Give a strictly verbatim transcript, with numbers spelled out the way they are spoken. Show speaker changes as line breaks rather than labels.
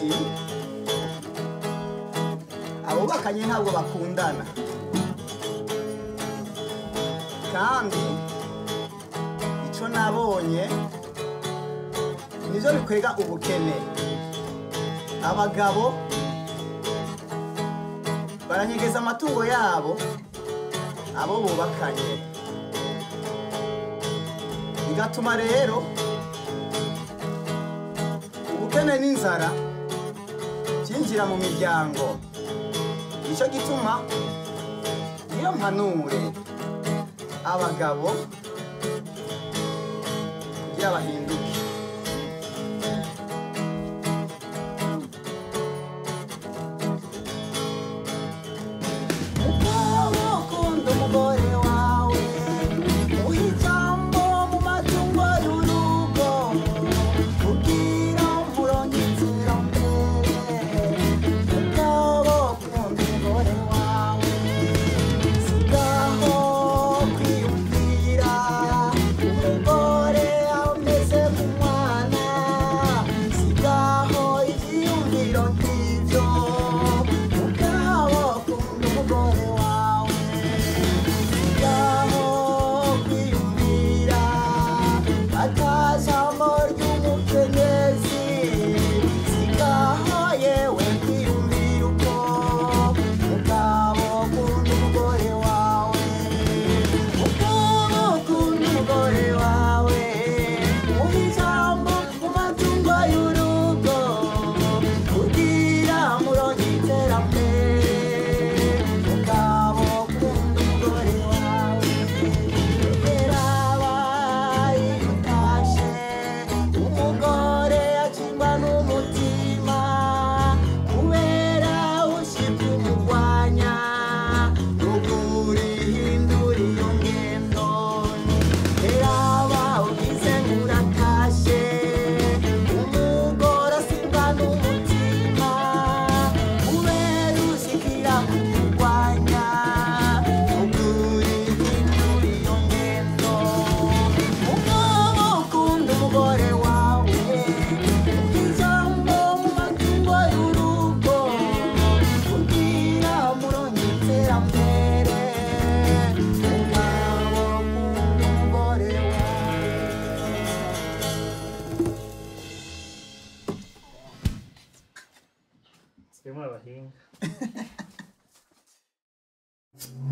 ati abubakanye ntabwo bakundana kandi icyo nabonye nivyo bikwega ubukene. Abagabo baranyegeza amatungo yabo abo bubakanye, bigatuma rero ubukene n'inzara byinjira mu miryango. Nico gituma iyo mpanure abagabo kugira bahinduke.
Still more of a